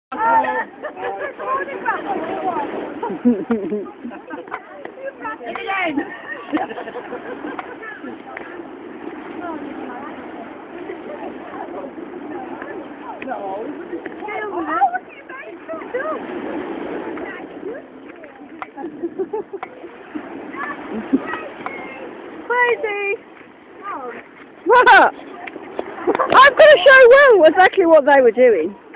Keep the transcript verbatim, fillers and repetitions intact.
Crazy! What? I'm going to show Will exactly what they were doing.